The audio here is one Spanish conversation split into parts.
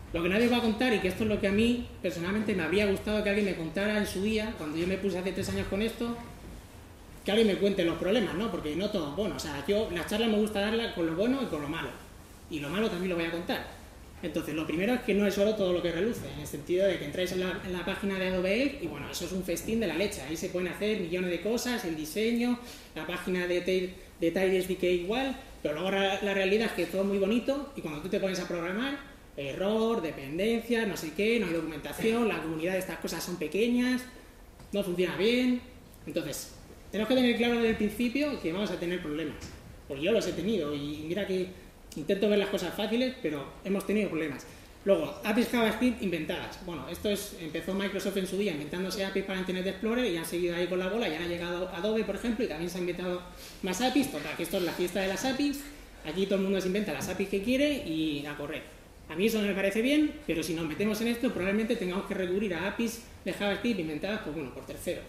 Lo que nadie os va a contar, y que esto es lo que a mí personalmente me habría gustado que alguien me contara en su día, cuando yo me puse hace 3 años con esto, que alguien me cuente los problemas, ¿no? Porque no todo es bueno. O sea, yo las charlas me gusta darlas con lo bueno y con lo malo. Y lo malo también lo voy a contar. Entonces, lo primero es que no es solo todo lo que reluce, en el sentido de que entráis en la página de Adobe Air y bueno, eso es un festín de la leche. Ahí se pueden hacer millones de cosas, el diseño, la página de Tidy SDK igual, pero luego la realidad es que todo es muy bonito y cuando tú te pones a programar, error, dependencias, no sé qué, no hay documentación, la comunidad de estas cosas son pequeñas, no funciona bien. Entonces, tenemos que tener claro desde el principio que vamos a tener problemas. Pues yo los he tenido y mira que intento ver las cosas fáciles, pero hemos tenido problemas. Luego, APIs JavaScript inventadas. Bueno, empezó Microsoft en su día inventándose APIs para Internet Explorer y han seguido ahí con la bola y han llegado Adobe, por ejemplo, y también se han inventado más APIs. Total, que esto es la fiesta de las APIs. Aquí todo el mundo se inventa las APIs que quiere y a correr. A mí eso no me parece bien, pero si nos metemos en esto, probablemente tengamos que recurrir a APIs de JavaScript inventadas por terceros.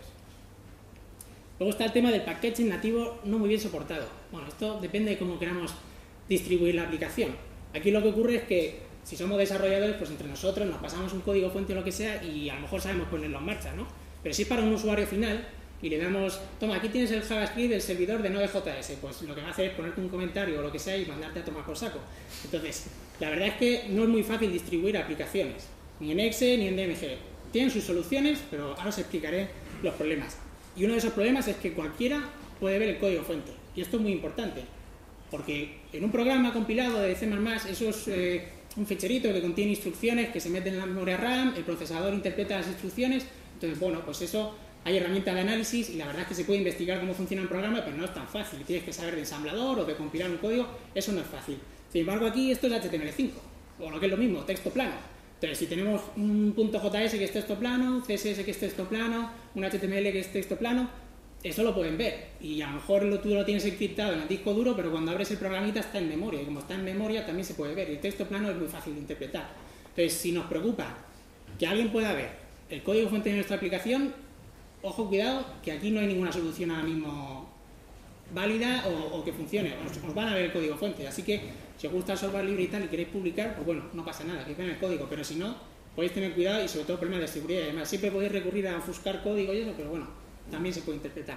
Luego está el tema del packaging nativo no muy bien soportado. Bueno, esto depende de cómo queramos distribuir la aplicación. Aquí lo que ocurre es que si somos desarrolladores, pues entre nosotros nos pasamos un código fuente o lo que sea y a lo mejor sabemos ponerlo en marcha, ¿no? Pero si es para un usuario final y le damos, toma, aquí tienes el JavaScript del servidor de Node.js, pues lo que va a hacer es ponerte un comentario o lo que sea y mandarte a tomar por saco. Entonces, la verdad es que no es muy fácil distribuir aplicaciones, ni en Exe ni en DMG. Tienen sus soluciones, pero ahora os explicaré los problemas. Y uno de esos problemas es que cualquiera puede ver el código fuente. Y esto es muy importante, porque en un programa compilado de C++, eso es un ficherito que contiene instrucciones que se meten en la memoria RAM, el procesador interpreta las instrucciones, entonces, bueno, pues eso, hay herramientas de análisis y la verdad es que se puede investigar cómo funciona un programa, pero no es tan fácil. Tienes que saber de ensamblador o de compilar un código, eso no es fácil. Sin embargo, aquí esto es HTML5, o lo que es lo mismo, texto plano. Entonces, si tenemos un .js que es texto plano, CSS que es texto plano, un HTML que es texto plano, eso lo pueden ver. Y a lo mejor tú lo tienes encriptado en el disco duro, pero cuando abres el programita está en memoria. Y como está en memoria también se puede ver. Y el texto plano es muy fácil de interpretar. Entonces, si nos preocupa que alguien pueda ver el código fuente de nuestra aplicación, ojo, cuidado, que aquí no hay ninguna solución ahora mismo válida o que funcione. Os van a ver el código fuente. Así que, si os gusta el software libre y tal y queréis publicar, pues bueno, no pasa nada, que vean el código. Pero si no, podéis tener cuidado y sobre todo problemas de seguridad. Además, siempre podéis recurrir a ofuscar código y eso, pero bueno, también se puede interpretar.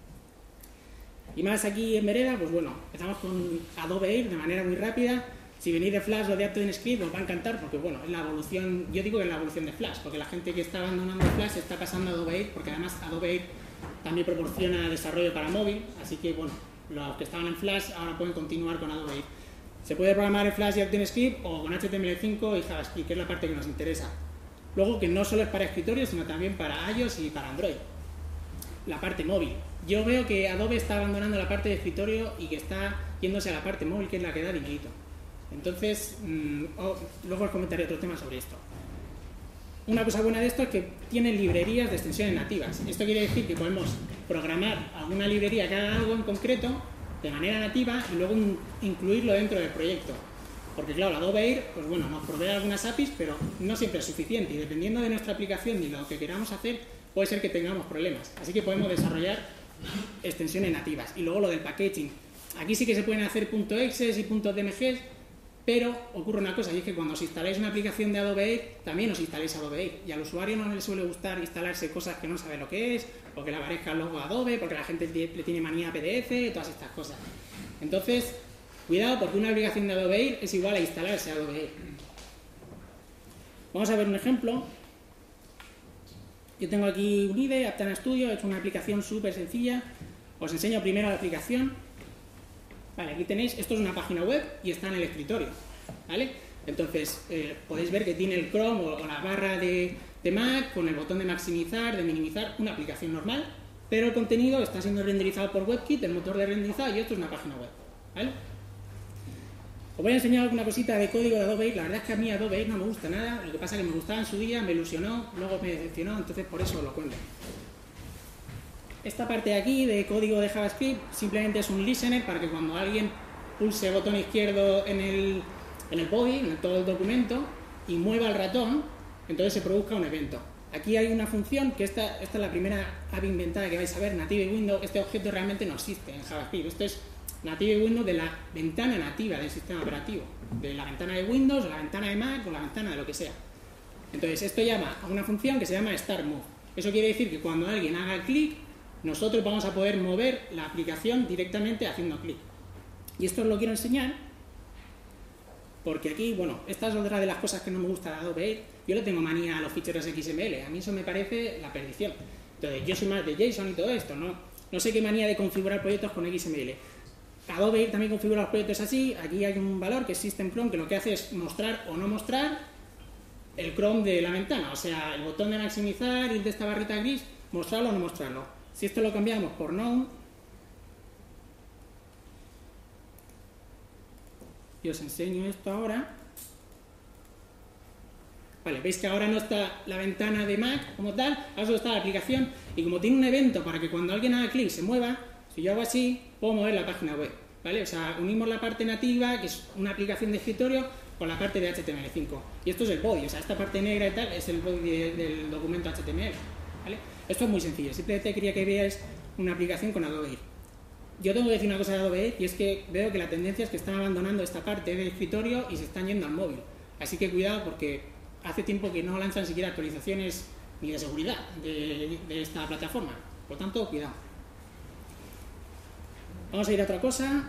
Y más aquí en vereda, pues bueno, empezamos con Adobe Air de manera muy rápida. Si venís de Flash o de ActionScript os va a encantar porque bueno, es la evolución, yo digo que es la evolución de Flash, porque la gente que está abandonando Flash está pasando a Adobe Air, porque además Adobe Air también proporciona desarrollo para móvil, así que bueno, los que estaban en Flash ahora pueden continuar con Adobe Air. Se puede programar en Flash y ActionScript o con HTML5 y JavaScript, que es la parte que nos interesa. Luego que no solo es para escritorio, sino también para iOS y para Android. La parte móvil. Yo veo que Adobe está abandonando la parte de escritorio y que está yéndose a la parte móvil, que es la que da dinerito. Entonces, luego os comentaré otro tema sobre esto. Una cosa buena de esto es que tiene librerías de extensiones nativas. Esto quiere decir que podemos programar alguna librería que haga algo en concreto de manera nativa y luego incluirlo dentro del proyecto. Porque claro, Adobe Air, pues bueno, nos provee algunas APIs, pero no siempre es suficiente y dependiendo de nuestra aplicación y lo que queramos hacer, puede ser que tengamos problemas. Así que podemos desarrollar extensiones nativas. Y luego lo del packaging. Aquí sí que se pueden hacer .exe y .dmg, pero ocurre una cosa, y es que cuando os instaláis una aplicación de Adobe Air, también os instaláis Adobe Air. Y al usuario no le suele gustar instalarse cosas que no sabe lo que es, o que le aparezca el logo Adobe, porque la gente le tiene manía a PDF, todas estas cosas. Entonces, cuidado, porque una aplicación de Adobe Air es igual a instalarse Adobe Air. Vamos a ver un ejemplo. Yo tengo aquí un IDE, Aptana Studio, he hecho una aplicación súper sencilla. Os enseño primero la aplicación. Vale, aquí tenéis, esto es una página web y está en el escritorio, ¿vale? Entonces, podéis ver que tiene el Chrome o la barra de Mac con el botón de maximizar, de minimizar, una aplicación normal, pero el contenido está siendo renderizado por WebKit, el motor de renderizado, y esto es una página web, ¿vale? Os voy a enseñar alguna cosita de código de Adobe Air. La verdad es que a mí Adobe Air no me gusta nada, lo que pasa es que me gustaba en su día, me ilusionó, luego me decepcionó, entonces por eso os lo cuento. Esta parte de aquí de código de JavaScript simplemente es un listener para que cuando alguien pulse botón izquierdo en el body, en todo el documento, y mueva el ratón, entonces se produzca un evento. Aquí hay una función que esta es la primera API inventada que vais a ver, Native Window. Este objeto realmente no existe en JavaScript. Esto es nativa de Windows de la ventana nativa del sistema operativo, de la ventana de Windows, o la ventana de Mac o la ventana de lo que sea. Entonces esto llama a una función que se llama Start Move. Eso quiere decir que cuando alguien haga clic, nosotros vamos a poder mover la aplicación directamente haciendo clic. Y esto os lo quiero enseñar porque aquí, bueno, esta es otra de las cosas que no me gusta de Adobe Air. Yo le tengo manía a los ficheros XML, a mí eso me parece la perdición. Entonces yo soy más de JSON y todo esto, no sé qué manía de configurar proyectos con XML. Adobe Air también configura los proyectos así. Aquí hay un valor que es System Chrome, que lo que hace es mostrar o no mostrar el Chrome de la ventana, o sea, el botón de maximizar y de esta barrita gris, mostrarlo o no mostrarlo. Si esto lo cambiamos por None, y os enseño esto ahora. Vale, veis que ahora no está la ventana de Mac como tal, ahora solo está la aplicación, y como tiene un evento para que cuando alguien haga clic se mueva, si yo hago así, puedo mover la página web, ¿vale? O sea, unimos la parte nativa, que es una aplicación de escritorio, con la parte de HTML5. Y esto es el body, o sea, esta parte negra y tal es el body del documento HTML, ¿vale? Esto es muy sencillo, simplemente quería que veáis una aplicación con Adobe Air. Yo tengo que decir una cosa de Adobe Air, y es que veo que la tendencia es que están abandonando esta parte del escritorio y se están yendo al móvil. Así que cuidado, porque hace tiempo que no lanzan siquiera actualizaciones ni de seguridad de esta plataforma. Por tanto, cuidado. Vamos a ir a otra cosa.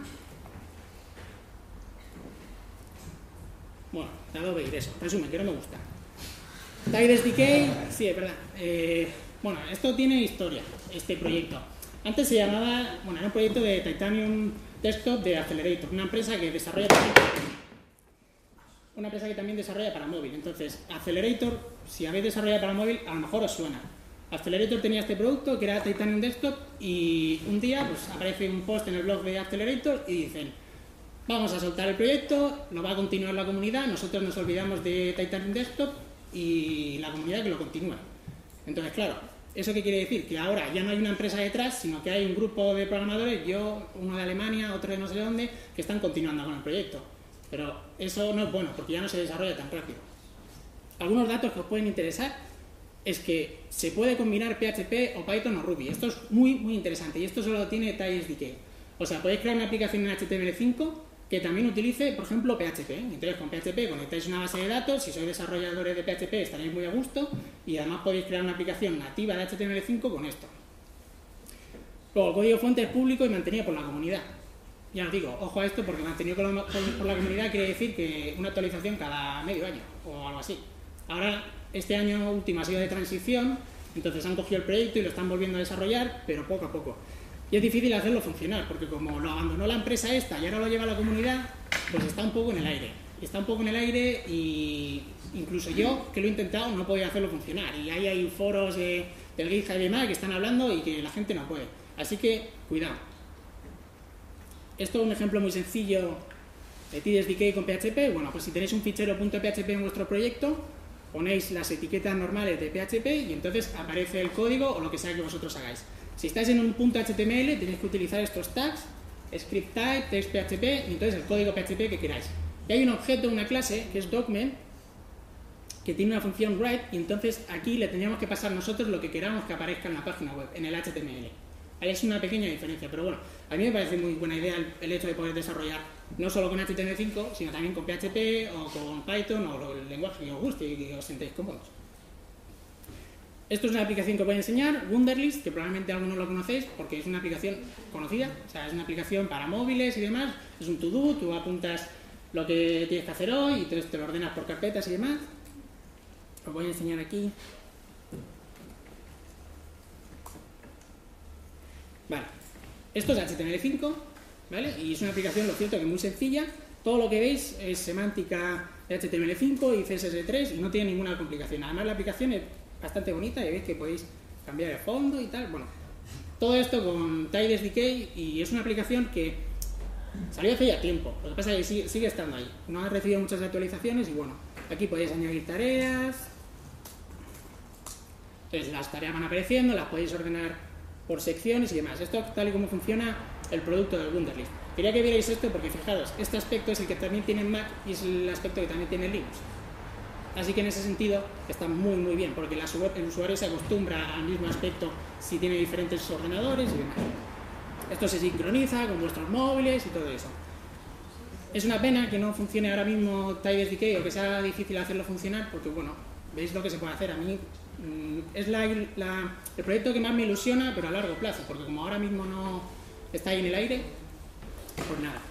Bueno, Adobe Air, eso. Resumen, que no me gusta. Tide SDK, sí, es verdad. Bueno, esto tiene historia, este proyecto. Antes se llamaba, bueno, era un proyecto de Titanium Desktop de Accelerator, una empresa que desarrolla también desarrolla para móvil. Entonces, Accelerator, si habéis desarrollado para móvil, a lo mejor os suena. Accelerator tenía este producto que era Titanium Desktop, y un día pues aparece un post en el blog de Accelerator y dicen: vamos a soltar el proyecto, lo va a continuar la comunidad, nosotros nos olvidamos de Titanium Desktop y la comunidad que lo continúa. Entonces, claro, ¿eso qué quiere decir? Que ahora ya no hay una empresa detrás, sino que hay un grupo de programadores, yo, uno de Alemania, otro de no sé dónde, que están continuando con el proyecto. Pero eso no es bueno, porque ya no se desarrolla tan rápido. Algunos datos que os pueden interesar es que se puede combinar PHP o Python o Ruby. Esto es muy, muy interesante, y esto solo lo tiene Tide SDK. O sea, podéis crear una aplicación en HTML5 que también utilice, por ejemplo, PHP. Entonces, con PHP conectáis una base de datos, si sois desarrolladores de PHP estaréis muy a gusto, y además podéis crear una aplicación nativa de HTML5 con esto. Luego, el código fuente es público y mantenido por la comunidad. Ya os digo, ojo a esto, porque mantenido por la comunidad quiere decir que una actualización cada medio año, o algo así. Ahora, este año último ha sido de transición, entonces han cogido el proyecto y lo están volviendo a desarrollar, pero poco a poco. Y es difícil hacerlo funcionar, porque como lo abandonó la empresa esta y ahora lo lleva la comunidad, pues está un poco en el aire. Está un poco en el aire, y incluso yo, que lo he intentado, no podía hacerlo funcionar. Y ahí hay foros del GitHub y demás que están hablando y que la gente no puede. Así que, cuidado. Esto es un ejemplo muy sencillo de Tide SDK con PHP. Bueno, pues si tenéis un fichero .php en vuestro proyecto, ponéis las etiquetas normales de PHP y entonces aparece el código o lo que sea que vosotros hagáis. Si estáis en un .html, tenéis que utilizar estos tags, script type, text PHP, y entonces el código PHP que queráis. Y hay un objeto, una clase, que es document, que tiene una función write, y entonces aquí le tendríamos que pasar nosotros lo que queramos que aparezca en la página web, en el HTML. Ahí es una pequeña diferencia, pero bueno, a mí me parece muy buena idea el hecho de poder desarrollar no solo con HTML5, sino también con PHP o con Python o el lenguaje que os guste y que os sentéis cómodos. Esto es una aplicación que os voy a enseñar, Wunderlist, que probablemente algunos lo conocéis porque es una aplicación conocida, o sea, es una aplicación para móviles y demás, es un to-do, tú apuntas lo que tienes que hacer hoy y entonces te lo ordenas por carpetas y demás. Os voy a enseñar aquí. Vale, esto es HTML5, ¿vale? Y es una aplicación, lo cierto, que es muy sencilla. Todo lo que veis es semántica de HTML5 y CSS3 y no tiene ninguna complicación. Además, la aplicación es bastante bonita y veis que podéis cambiar el fondo y tal. Bueno, todo esto con Tide SDK, y es una aplicación que salió hace ya tiempo. Lo que pasa es que sigue estando ahí. No ha recibido muchas actualizaciones y bueno, aquí podéis añadir tareas. Entonces las tareas van apareciendo, las podéis ordenar por secciones y demás. Esto tal y como funciona el producto del Wunderlist. Quería que vierais esto porque fijaros, este aspecto es el que también tiene en Mac y es el aspecto que también tiene en Linux. Así que en ese sentido está muy muy bien, porque el usuario se acostumbra al mismo aspecto si tiene diferentes ordenadores y demás. Esto se sincroniza con vuestros móviles y todo eso. Es una pena que no funcione ahora mismo TidySDK o que sea difícil hacerlo funcionar porque, bueno, veis lo que se puede hacer. A mí es el proyecto que más me ilusiona, pero a largo plazo, porque como ahora mismo no está ahí en el aire, pues nada.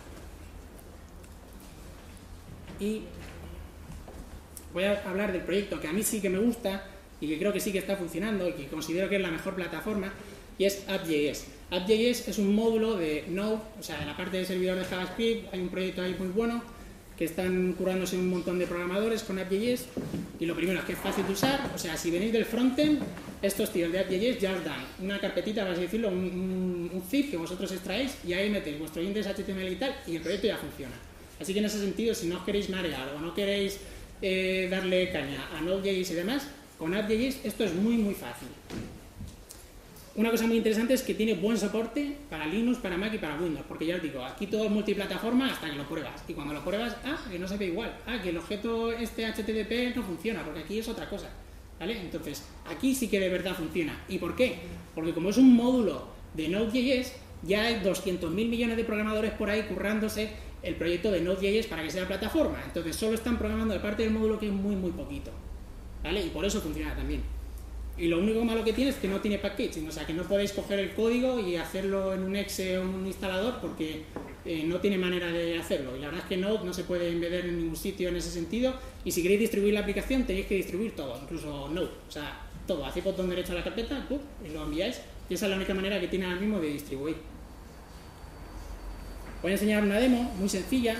Y voy a hablar del proyecto que a mí sí que me gusta y que creo que sí que está funcionando y que considero que es la mejor plataforma, y es App.js. App.js es un módulo de Node, o sea, en la parte de servidor de JavaScript hay un proyecto ahí muy bueno que están curándose un montón de programadores con App.js, y lo primero es que es fácil de usar. O sea, si venís del frontend, estos tíos de App.js ya os dan una carpetita, por así decirlo, un zip que vosotros extraéis y ahí metéis vuestro index HTML y tal, y el proyecto ya funciona. Así que en ese sentido, si no os queréis marear o no queréis darle caña a Node.js y demás, con App.js esto es muy muy fácil. Una cosa muy interesante es que tiene buen soporte para Linux, para Mac y para Windows, porque ya os digo, aquí todo es multiplataforma hasta que lo pruebas, y cuando lo pruebas, que no se ve igual, que el objeto este HTTP no funciona, porque aquí es otra cosa, ¿vale? Entonces, aquí sí que de verdad funciona. ¿Y por qué? Porque como es un módulo de Node.js, ya hay 200.000 millones de programadores por ahí currándose el proyecto de Node.js para que sea plataforma, entonces solo están programando de parte del módulo que es muy muy poquito, ¿vale? Y por eso funciona también. Y lo único malo que tiene es que no tiene packaging, o sea que no podéis coger el código y hacerlo en un exe o en un instalador porque no tiene manera de hacerlo. Y la verdad es que Node no se puede embeder en ningún sitio en ese sentido, y si queréis distribuir la aplicación tenéis que distribuir todo, incluso Node, o sea, todo. Hacéis botón derecho a la carpeta, y lo enviáis, y esa es la única manera que tiene ahora mismo de distribuir. Voy a enseñar una demo muy sencilla.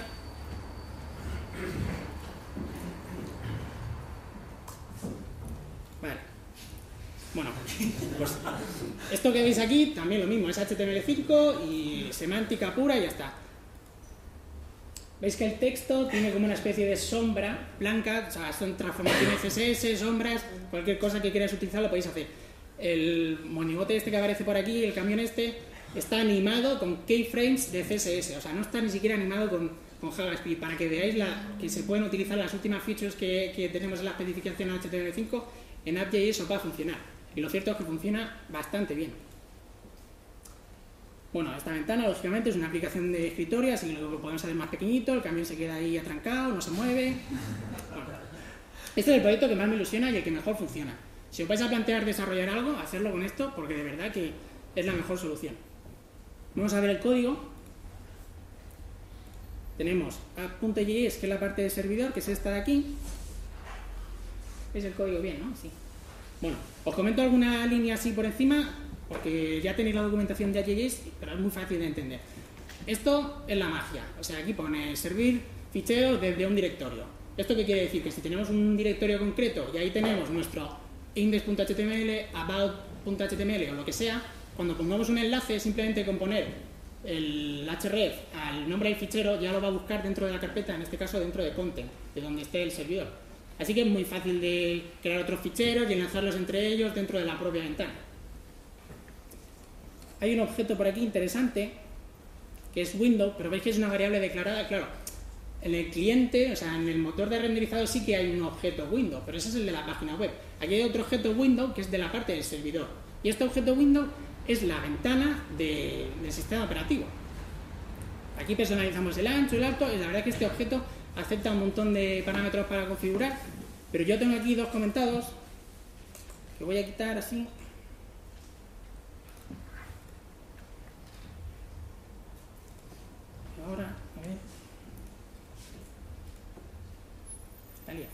Vale. Bueno, pues esto que veis aquí también lo mismo, es HTML5 y semántica pura y ya está. Veis que el texto tiene como una especie de sombra blanca, o sea, son transformaciones CSS, sombras, cualquier cosa que queráis utilizar lo podéis hacer. El monigote este que aparece por aquí, el camión este, está animado con keyframes de CSS, o sea, no está ni siquiera animado con JavaScript, para que veáis que se pueden utilizar las últimas features que tenemos en la especificación HTML5, en App.js os va a funcionar. Y lo cierto es que funciona bastante bien. Bueno, esta ventana, lógicamente, es una aplicación de escritorio, así que lo podemos hacer más pequeñito, el camión se queda ahí atrancado, no se mueve. Bueno, este es el proyecto que más me ilusiona y el que mejor funciona. Si os vais a plantear desarrollar algo, hacerlo con esto, porque de verdad que es la mejor solución. Vamos a ver el código. Tenemos app.js, que es la parte de servidor, que es esta de aquí. ¿Veis el código bien, no? Sí. Bueno, os comento alguna línea así por encima, porque ya tenéis la documentación de App.js, pero es muy fácil de entender. Esto es la magia. O sea, aquí pone servir ficheros desde un directorio. ¿Esto qué quiere decir? Que si tenemos un directorio concreto y ahí tenemos nuestro index.html, about.html o lo que sea, cuando pongamos un enlace, simplemente con poner el href al nombre del fichero ya lo va a buscar dentro de la carpeta, en este caso dentro de content, de donde esté el servidor. Así que es muy fácil de crear otros ficheros y enlazarlos entre ellos dentro de la propia ventana. Hay un objeto por aquí interesante que es window, pero veis que es una variable declarada. Claro, en el cliente, o sea, en el motor de renderizado sí que hay un objeto window, pero ese es el de la página web. Aquí hay otro objeto window que es de la parte del servidor. Y este objeto window es la ventana del sistema operativo. Aquí personalizamos el ancho, el alto, y la verdad que este objeto acepta un montón de parámetros para configurar, pero yo tengo aquí dos comentados que voy a quitar así. Ahora, a ver. Está liado.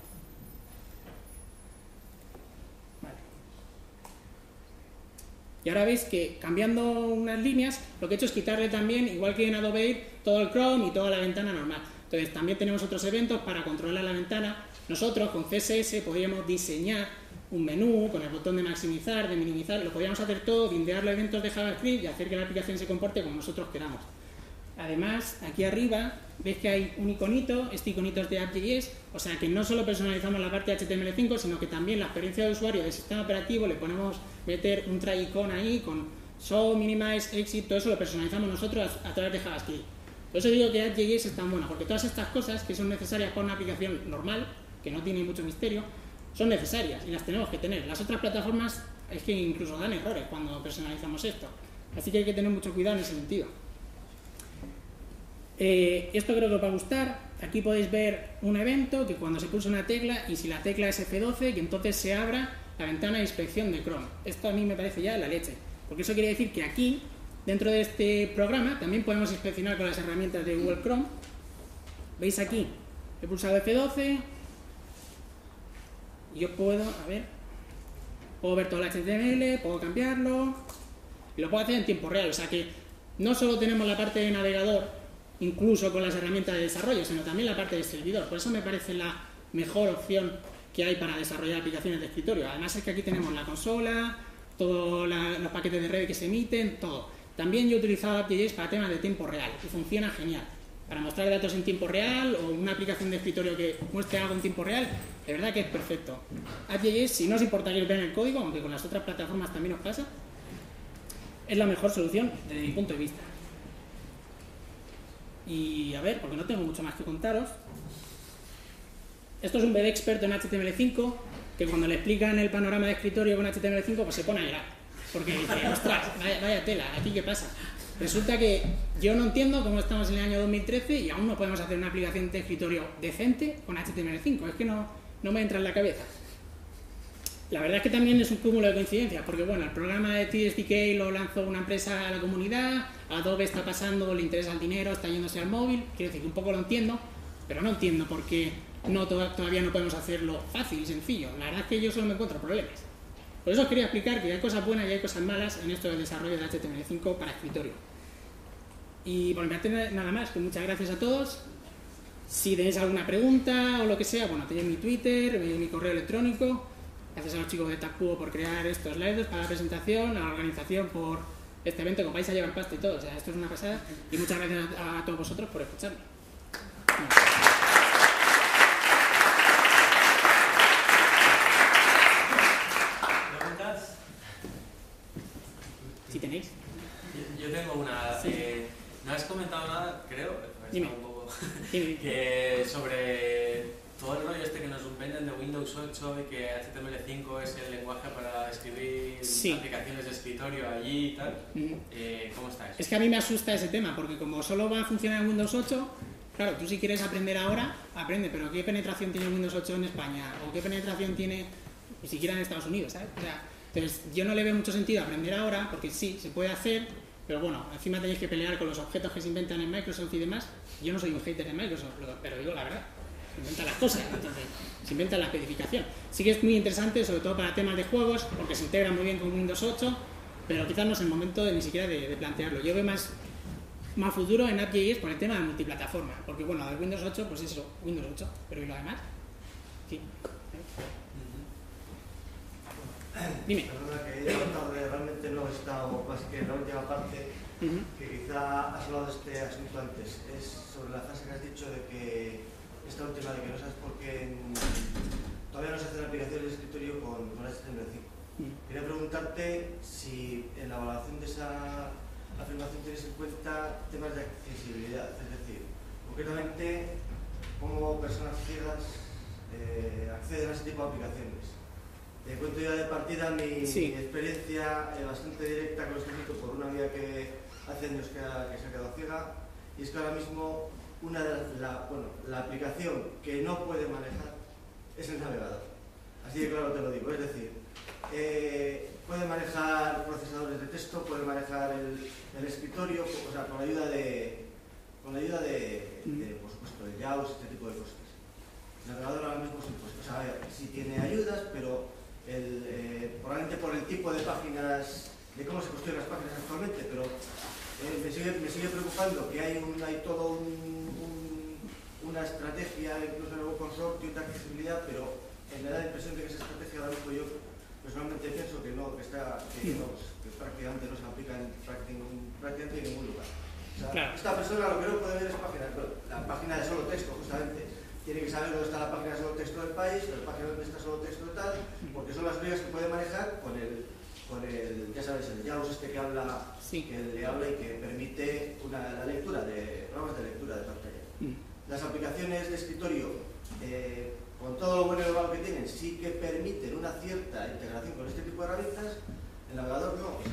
Vale. Y ahora veis que cambiando unas líneas, lo que he hecho es quitarle también, igual que en Adobe Air, todo el Chrome y toda la ventana normal. Entonces también tenemos otros eventos para controlar la ventana. Nosotros con CSS podríamos diseñar un menú con el botón de maximizar, de minimizar, lo podríamos hacer todo, bindear los eventos de JavaScript y hacer que la aplicación se comporte como nosotros queramos. Además, aquí arriba veis que hay un iconito, este iconito es de App.js, o sea que no solo personalizamos la parte de HTML5, sino que también la experiencia de usuario del sistema operativo le ponemos meter un try icon ahí con show, minimize, exit, todo eso lo personalizamos nosotros a través de JavaScript. Por eso digo que App.js es tan bueno, porque todas estas cosas que son necesarias para una aplicación normal, que no tiene mucho misterio, son necesarias y las tenemos que tener. Las otras plataformas es que incluso dan errores cuando personalizamos esto. Así que hay que tener mucho cuidado en ese sentido. Esto creo que os va a gustar. Aquí podéis ver un evento que cuando se pulsa una tecla y si la tecla es F12, que entonces se abra la ventana de inspección de Chrome. Esto a mí me parece ya la leche, porque eso quiere decir que aquí, dentro de este programa, también podemos inspeccionar con las herramientas de Google Chrome. ¿Veis aquí? He pulsado F12 y yo puedo ver todo el HTML, puedo cambiarlo y lo puedo hacer en tiempo real. O sea que no solo tenemos la parte de navegador, incluso con las herramientas de desarrollo, sino también la parte de servidor. Por eso me parece la mejor opción que hay para desarrollar aplicaciones de escritorio. Además es que aquí tenemos la consola, todos los paquetes de red que se emiten, todo. También yo he utilizado App.js para temas de tiempo real y funciona genial. Para mostrar datos en tiempo real o una aplicación de escritorio que muestre algo en tiempo real, de verdad que es perfecto. App.js, si no os importa que vean el código, aunque con las otras plataformas también os pasa, es la mejor solución desde mi punto de vista. Y a ver, porque no tengo mucho más que contaros. Esto es un bebé experto en HTML5 que cuando le explican el panorama de escritorio con HTML5 pues se pone a llorar. Porque dice, ostras, vaya tela, ¿aquí qué pasa? Resulta que yo no entiendo cómo estamos en el año 2013 y aún no podemos hacer una aplicación de escritorio decente con HTML5. Es que no me entra en la cabeza. La verdad es que también es un cúmulo de coincidencias, porque bueno, el programa de TSDK lo lanzó una empresa a la comunidad, Adobe está pasando, le interesa el dinero, está yéndose al móvil, quiero decir que un poco lo entiendo, pero no entiendo por qué todavía no podemos hacerlo fácil y sencillo. La verdad es que yo solo me encuentro problemas. Por eso os quería explicar que hay cosas buenas y hay cosas malas en esto del desarrollo de HTML5 para escritorio. Y por mi parte nada más, que muchas gracias a todos. Si tenéis alguna pregunta o lo que sea, bueno, tenéis mi Twitter, mi correo electrónico. Gracias a los chicos de TACPUO por crear estos slides para la presentación, a la organización por este evento que os vais a llevar pasta y todo. O sea, esto es una pasada. Y muchas gracias a todos vosotros por escucharme. ¿Preguntas? Si tenéis. Yo tengo una. Sí. No has comentado nada, creo. Dime. Un poco, Dime. que sobre todo el rollo este que nos venden de Windows 8 y que HTML5 es el lenguaje para escribir aplicaciones de escritorio allí y tal. ¿Cómo está eso? Es que a mí me asusta ese tema, porque como solo va a funcionar en Windows 8, claro, tú si quieres aprender ahora, aprende, pero ¿qué penetración tiene Windows 8 en España? ¿O qué penetración tiene ni siquiera en Estados Unidos? ¿Sabes? O sea, entonces yo no le veo mucho sentido aprender ahora, porque sí, se puede hacer, pero bueno, encima tenéis que pelear con los objetos que se inventan en Microsoft y demás. Yo no soy un hater de Microsoft, pero digo la verdad. Se inventan las cosas, entonces se inventa la especificación. Sí que es muy interesante, sobre todo para temas de juegos, porque se integra muy bien con Windows 8, pero quizás no es el momento ni siquiera de plantearlo. Yo veo más futuro en App.js por el tema de multiplataforma, porque bueno, de Windows 8, pues eso, Windows 8, pero ¿y lo demás? Sí. Dime. Perdona, que he llegado tarde, realmente no he estado, más que la última parte, que quizá has hablado de este asunto antes, es sobre la frase que has dicho de que esta última de que no sabes por qué todavía no se hacen aplicaciones de escritorio con HTML5. Quería preguntarte si en la evaluación de esa afirmación tienes en cuenta temas de accesibilidad, es decir, concretamente cómo personas ciegas acceden a ese tipo de aplicaciones. Te cuento ya de partida mi experiencia bastante directa con este asunto por una amiga que hace años que se ha quedado ciega, y es que ahora mismo la aplicación que no puede manejar es el navegador. Así de claro te lo digo, es decir, puede manejar procesadores de texto, puede manejar el escritorio, o sea, con ayuda de por supuesto, el JAWS, este tipo de cosas. El navegador ahora mismo sí, pues, o sea, sí tiene ayudas, pero probablemente por el tipo de páginas, de cómo se construyen las páginas actualmente, pero me sigue preocupando que hay todo una estrategia, incluso en el Open Source, de accesibilidad, pero me da la impresión de que esa estrategia ahora mismo yo personalmente pienso que prácticamente no se aplica en prácticamente en ningún lugar. O sea, claro. Esta persona lo que no puede ver es la página de solo texto, justamente. Tiene que saber dónde está la página de solo texto del país, la página donde está solo texto de tal, porque son las reglas que puede manejar con el ya sabes, el JAWS este que habla, que le habla y que permite la lectura de programas de lectura de pantalla. Las aplicaciones de escritorio, con todo lo bueno y lo malo que tienen, sí que permiten una cierta integración con este tipo de herramientas. El navegador no, o sea,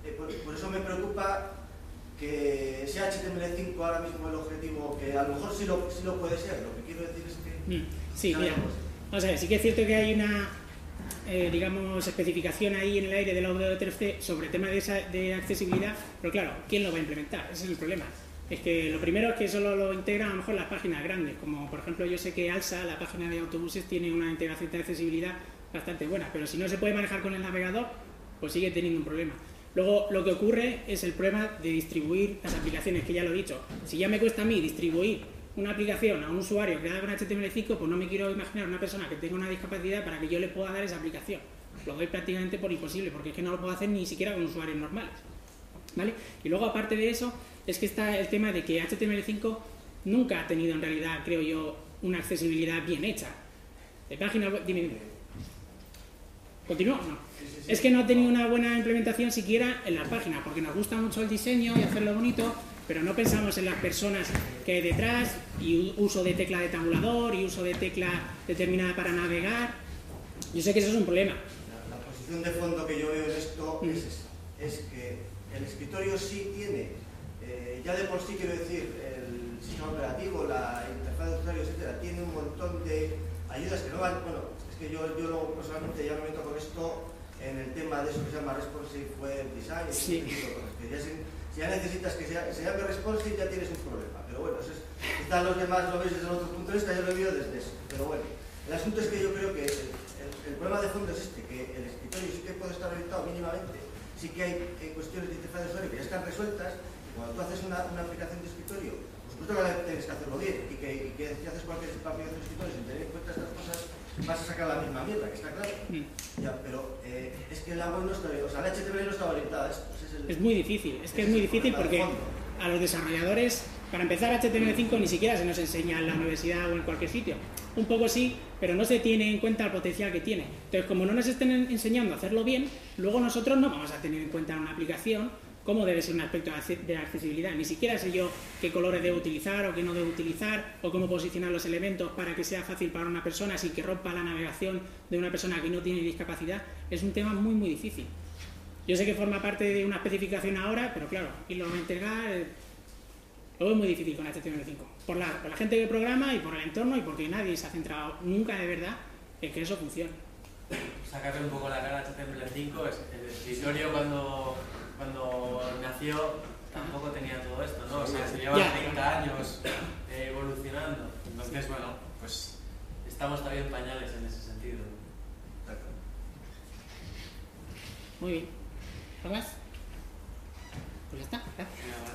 por eso me preocupa que sea HTML5 ahora mismo el objetivo, que a lo mejor sí lo puede ser. Lo que quiero decir es que... Sí, mira, vamos a ver, sí que es cierto que hay una, digamos, especificación ahí en el aire de la W3C sobre temas de accesibilidad, pero claro, ¿quién lo va a implementar? Ese es el problema. Es que lo primero es que solo lo integran a lo mejor las páginas grandes, como por ejemplo yo sé que ALSA, la página de autobuses, tiene una integración de accesibilidad bastante buena, pero si no se puede manejar con el navegador, pues sigue teniendo un problema. Luego lo que ocurre es el problema de distribuir las aplicaciones, que ya lo he dicho. Si ya me cuesta a mí distribuir una aplicación a un usuario creado con HTML5, pues no me quiero imaginar una persona que tenga una discapacidad para que yo le pueda dar esa aplicación. Lo doy prácticamente por imposible, porque es que no lo puedo hacer ni siquiera con usuarios normales, ¿vale? Y luego, aparte de eso, es que está el tema de que HTML5 nunca ha tenido en realidad, creo yo, una accesibilidad bien hecha. De página web, dime. ¿Continúo? No. Es que no ha tenido una buena implementación siquiera en las páginas, porque nos gusta mucho el diseño y hacerlo bonito, pero no pensamos en las personas que hay detrás, y uso de tecla de tabulador y uso de tecla determinada para navegar. Yo sé que eso es un problema. La posición de fondo que yo veo en esto es que el escritorio sí tiene, ya de por sí quiero decir, el sistema operativo, la interfaz de usuario, etcétera, tiene un montón de ayudas que no van, bueno, es que yo personalmente ya me meto con esto en el tema de eso que se llama Responsive Web Design, sí. Que si ya necesitas que se llame Responsive ya tienes un problema, pero bueno, quizás los demás lo veis desde otro punto de vista, yo lo he visto desde eso, pero bueno, el asunto es que yo creo que el problema de fondo es que el escritorio sí que puede estar orientado mínimamente, sí que hay cuestiones de interfaz de usuario que ya están resueltas, y cuando tú haces una aplicación de escritorio, por supuesto que tienes que hacerlo bien, y que si haces cualquier aplicación de escritorio sin tener en cuenta estas cosas, vas a sacar la misma mierda, que está claro. Ya, pero es que la web no está, o sea, la HTML no está orientada a esto. Es muy difícil, es muy difícil porque a los desarrolladores, para empezar, HTML5 ni siquiera se nos enseña en la universidad o en cualquier sitio. Un poco sí, pero no se tiene en cuenta el potencial que tiene. Entonces, como no nos estén enseñando a hacerlo bien, luego nosotros no vamos a tener en cuenta en una aplicación cómo debe ser un aspecto de accesibilidad. Ni siquiera sé yo qué colores debo utilizar o qué no debo utilizar, o cómo posicionar los elementos para que sea fácil para una persona sin que rompa la navegación de una persona que no tiene discapacidad. Es un tema muy, muy difícil. Yo sé que forma parte de una especificación ahora, pero claro, irlo a integrar lo veo muy difícil con HTML5. Por la gente que programa y por el entorno, y porque nadie se ha centrado nunca de verdad en que eso funcione. Sacarle un poco la cara a HTML5, el escritorio cuando nació tampoco tenía todo esto, ¿no? O sea, se lleva 30 años evolucionando. Entonces, bueno, pues estamos todavía en pañales en ese sentido. Muy bien. ¿Algo más? Pues ya está.